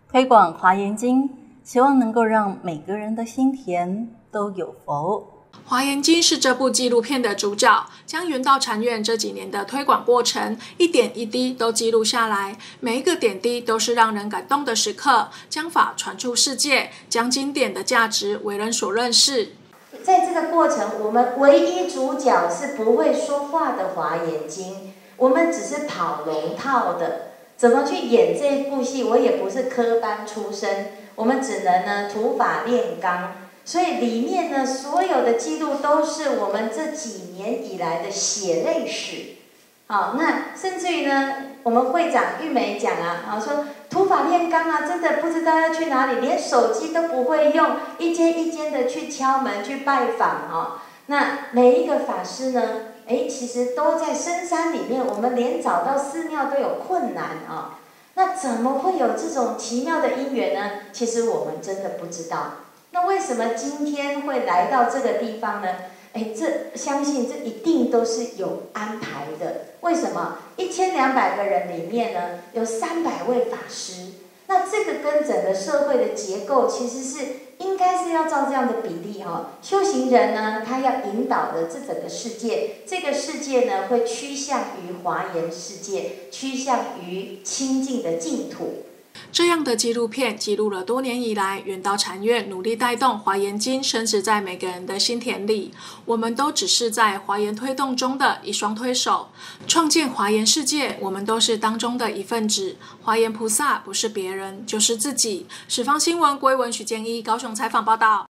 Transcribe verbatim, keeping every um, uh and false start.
推广华严经，希望能够让每个人的心田都有佛。 华严经是这部纪录片的主角，将圆道禅院这几年的推广过程一点一滴都记录下来，每一个点滴都是让人感动的时刻，将法传出世界，将经典的价值为人所认识。 在这个过程，我们唯一主角是不会说话的华严经，我们只是跑龙套的。怎么去演这一部戏，我也不是科班出身，我们只能呢土法炼钢。所以里面呢，所有的记录都是我们这几年以来的血泪史。好，那甚至于呢，我们会长玉梅讲啊，啊说土法炼钢啊，真的不知道要去哪里，连手机都不会用，一间一间的去敲门去拜访啊。那每一个法师呢，哎，其实都在深山里面，我们连找到寺庙都有困难啊。那怎么会有这种奇妙的因缘呢？其实我们真的不知道。那为什么今天会来到这个地方呢？哎，这相信这一定都是有安排的。为什么？一千两百个人里面呢，有三百位法师。那这个跟整个社会的结构其实是应该是要照这样的比例哈、哦。修行人呢，他要引导的这整个世界，这个世界呢会趋向于华严世界，趋向于清净的净土。 这样的纪录片记录了多年以来圆道禅院努力带动华严经深植在每个人的心田里，我们都只是在华严推动中的一双推手，创建华严世界，我们都是当中的一份子。华严菩萨不是别人，就是自己。十方新闻归文许建一高雄采访报道。